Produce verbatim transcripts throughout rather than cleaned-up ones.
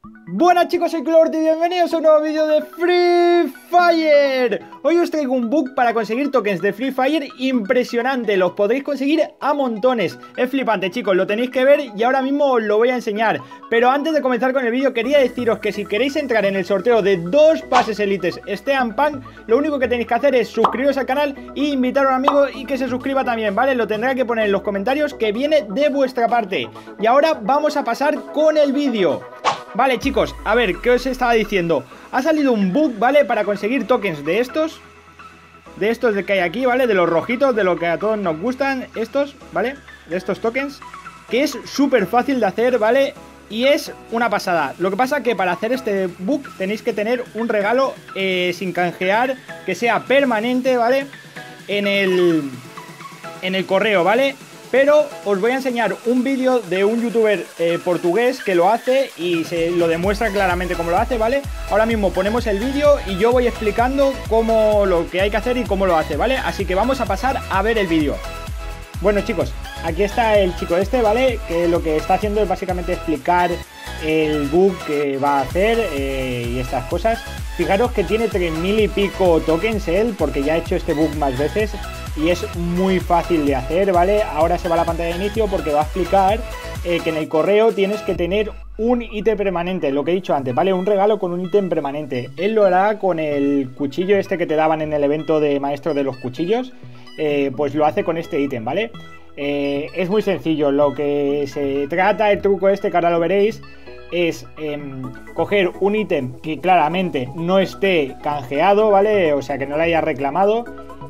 Buenas chicos, soy Clort y bienvenidos a un nuevo vídeo de Free Fire. Hoy os traigo un bug para conseguir tokens de Free Fire impresionante. Los podréis conseguir a montones. Es flipante chicos, lo tenéis que ver y ahora mismo os lo voy a enseñar. Pero antes de comenzar con el vídeo quería deciros que si queréis entrar en el sorteo de dos pases elites Steam Punk, lo único que tenéis que hacer es suscribiros al canal e invitar a un amigo y que se suscriba también, ¿vale? Lo tendrá que poner en los comentarios que viene de vuestra parte. Y ahora vamos a pasar con el vídeo. Vale chicos, a ver, ¿qué os estaba diciendo? Ha salido un bug, ¿vale? Para conseguir tokens de estos De estos de que hay aquí, ¿vale? De los rojitos, de lo que a todos nos gustan. Estos, ¿vale? De estos tokens, que es súper fácil de hacer, ¿vale? Y es una pasada. Lo que pasa que para hacer este bug tenéis que tener un regalo eh, sin canjear, que sea permanente, ¿vale? En el, en el correo, ¿vale? Pero os voy a enseñar un vídeo de un youtuber eh, portugués que lo hace y se lo demuestra claramente cómo lo hace, ¿vale? Ahora mismo ponemos el vídeo y yo voy explicando cómo lo que hay que hacer y cómo lo hace, ¿vale? Así que vamos a pasar a ver el vídeo. Bueno chicos, aquí está el chico este, ¿vale? Que lo que está haciendo es básicamente explicar el bug que va a hacer eh, y estas cosas. Fijaros que tiene tres mil y pico tokens él, porque ya ha hecho este bug más veces. Y es muy fácil de hacer, ¿vale? Ahora se va a la pantalla de inicio porque va a explicar eh, que en el correo tienes que tener un ítem permanente, lo que he dicho antes, ¿vale? Un regalo con un ítem permanente. Él lo hará con el cuchillo este que te daban en el evento de maestro de los cuchillos, eh, pues lo hace con este ítem, ¿vale? Eh, es muy sencillo, lo que se trata, el truco este que ahora lo veréis, es eh, coger un ítem que claramente no esté canjeado, ¿vale? O sea, que no lo haya reclamado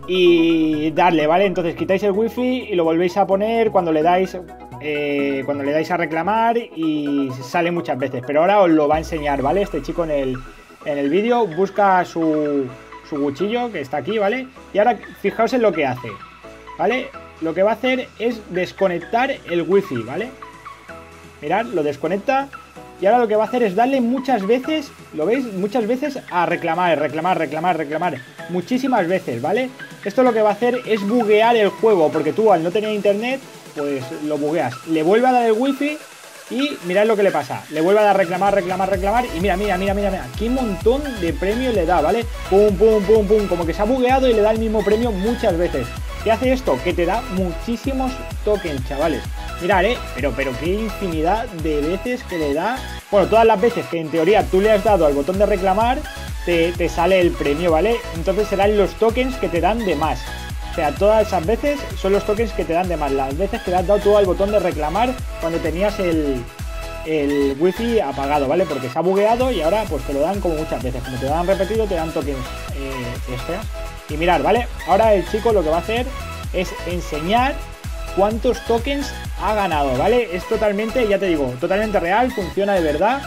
y darle, ¿vale? Entonces quitáis el wifi y lo volvéis a poner cuando le dais eh, cuando le dais a reclamar y sale muchas veces, pero ahora os lo va a enseñar, ¿vale? Este chico en el, en el vídeo busca su, su cuchillo que está aquí, ¿vale? Y ahora fijaos en lo que hace, ¿vale? Lo que va a hacer es desconectar el wifi, ¿vale? Mirad, lo desconecta. Y ahora lo que va a hacer es darle muchas veces, ¿lo veis? Muchas veces a reclamar, reclamar, reclamar, reclamar. Muchísimas veces, ¿vale? Esto lo que va a hacer es buguear el juego, porque tú al no tener internet, pues lo bugueas. Le vuelve a dar el wifi y mirad lo que le pasa. Le vuelve a dar reclamar, reclamar, reclamar. Y mira, mira, mira, mira, mira. Qué montón de premios le da, ¿vale? Pum, pum, pum, pum. Como que se ha bugueado y le da el mismo premio muchas veces. ¿Qué hace esto? Que te da muchísimos tokens, chavales. Mirad, eh, pero, pero qué infinidad de veces que le da. Bueno, todas las veces que en teoría tú le has dado al botón de reclamar, te, te sale el premio, ¿vale? Entonces serán los tokens que te dan de más. O sea, todas esas veces son los tokens que te dan de más. Las veces que le has dado tú al botón de reclamar cuando tenías el, el wifi apagado, ¿vale? Porque se ha bugueado y ahora pues te lo dan como muchas veces. Como te lo dan repetido, te dan tokens eh, extras. Y mirad, ¿vale? Ahora el chico lo que va a hacer es enseñar cuántos tokens ha ganado, ¿vale? Es totalmente, ya te digo, totalmente real, funciona de verdad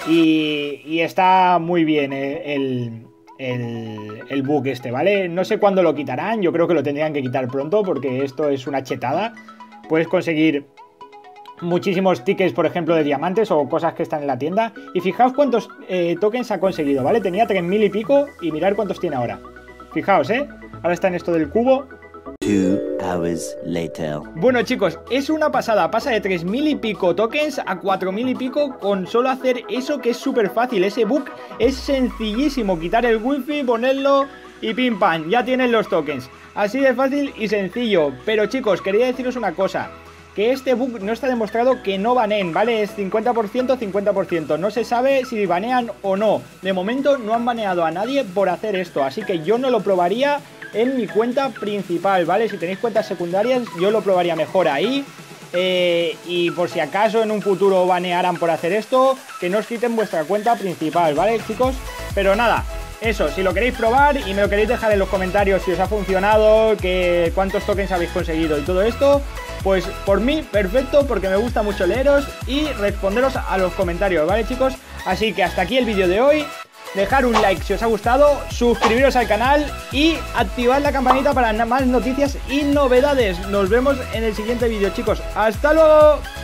y, y está muy bien el, el, el bug este, ¿vale? No sé cuándo lo quitarán, yo creo que lo tendrían que quitar pronto porque esto es una chetada. Puedes conseguir muchísimos tickets, por ejemplo, de diamantes o cosas que están en la tienda. Y fijaos cuántos eh, tokens ha conseguido, ¿vale? Tenía tres mil y pico y mirad cuántos tiene ahora. Fijaos, ¿eh? Ahora está en esto del cubo. Two hours later. Bueno chicos, es una pasada, pasa de tres mil y pico tokens a cuatro mil y pico con solo hacer eso, que es súper fácil. Ese bug es sencillísimo, quitar el wifi, ponerlo y pim pam, ya tienen los tokens. Así de fácil y sencillo. Pero chicos, quería deciros una cosa, que este bug no está demostrado que no baneen, ¿vale? Es cincuenta por ciento, cincuenta por ciento. No se sabe si banean o no. De momento no han baneado a nadie por hacer esto, así que yo no lo probaría en mi cuenta principal, ¿vale? Si tenéis cuentas secundarias, yo lo probaría mejor ahí. Eh, y por si acaso en un futuro banearan por hacer esto, que no os quiten vuestra cuenta principal, ¿vale, chicos? Pero nada, eso, si lo queréis probar y me lo queréis dejar en los comentarios si os ha funcionado, que cuántos tokens habéis conseguido y todo esto, pues por mí, perfecto, porque me gusta mucho leeros y responderos a los comentarios, ¿vale, chicos? Así que hasta aquí el vídeo de hoy. Dejar un like si os ha gustado, suscribiros al canal y activar la campanita para más noticias y novedades. Nos vemos en el siguiente vídeo, chicos. ¡Hasta luego!